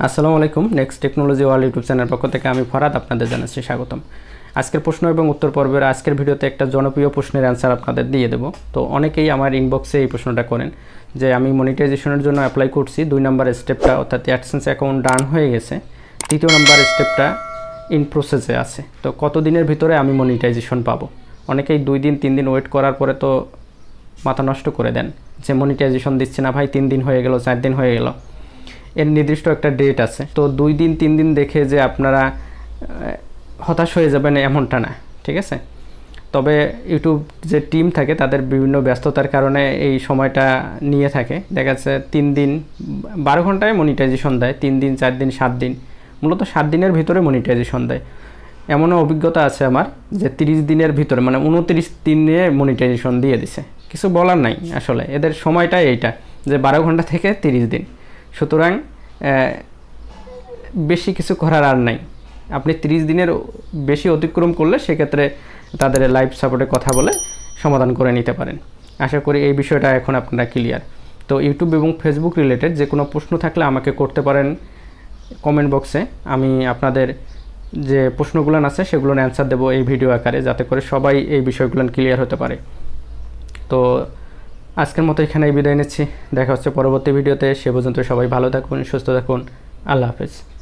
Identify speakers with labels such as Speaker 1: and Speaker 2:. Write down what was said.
Speaker 1: আসসালামু আলাইকুম। Next technology world YouTube channel পক্ষ থেকে আমি ফরাদ আপনাদের জানাচ্ছি স্বাগতম। আজকের প্রশ্ন এবং উত্তর পর্বের আজকের ভিডিওতে একটা জনপ্রিয় প্রশ্নের অ্যান্সার আপনাদের দিয়ে দেব। তো অনেকেই আমার ইনবক্সে এই প্রশ্নটা করেন যে আমি মনিটাইজেশনের জন্য অ্যাপ্লাই করছি, 2 নম্বর স্টেপটা অর্থাৎ অ্যাডসেন্স অ্যাকাউন্ট ডান হয়ে গেছে, 3য় নম্বর স্টেপটা ইন প্রসেসে আছে, তো কত দিনের ভিতরে আমি মনিটাইজেশন পাবো? অনেকেই 2 দিন 3 দিন ওয়েট করার পরে তো মাথা নষ্ট করে দেন যে মনিটাইজেশন দিচ্ছে না ভাই, 3 দিন হয়ে গেল, 4 দিন হয়ে গেল। এর নির্দিষ্ট একটা ডেট আছে, তো 2 দিন 3 দিন দেখে যে আপনারা হতাশ হয়ে যাবেন এমনটা না, ঠিক আছে? তবে ইউটিউব যে টিম থাকে তাদের বিভিন্ন ব্যস্ততার কারণে এই সময়টা নিয়ে থাকে। দেখা যাচ্ছে 3 দিন 12 ঘন্টায় মনিটাইজেশন দেয়, 3 দিন 4 দিন 7 দিন, মূলত 7 দিনের ভিতরে মনিটাইজেশন দেয়। এমনও অভিজ্ঞতা আছে আমার যে 30 দিনের ভিতরে, মানে 29 দিনে মনিটাইজেশন দিয়ে দিছে। কিছু বলার নাই, আসলে এদের সময়টাই এইটা যে 12 ঘন্টা থেকে 30 দিন। সুতরাং বেশি কিছু করার আর নাই। আপনি 30 দিনের বেশি অতিক্রম করলে সেক্ষেত্রে তাদের লাইভ সাপোর্টে কথা বলে সমাধান করে নিতে পারেন। আশা করি এই বিষয়টা এখন আপনারা ক্লিয়ার। তো ইউটিউব এবং ফেসবুক রিলেটেড যে কোনো প্রশ্ন থাকলে আমাকে করতে পারেন কমেন্ট বক্সে। আমি আপনাদের যে প্রশ্নগুলো আছে সেগুলোর অ্যান্সার দেবো এই ভিডিও আকারে, যাতে করে সবাই এই বিষয়গুলো ক্লিয়ার হতে পারে। তো আজকের মতো এখানেই বিদায় নিচ্ছি, দেখা হচ্ছে পরবর্তী ভিডিওতে। সে পর্যন্ত সবাই ভালো থাকুন, সুস্থ থাকুন, আল্লাহ হাফেজ।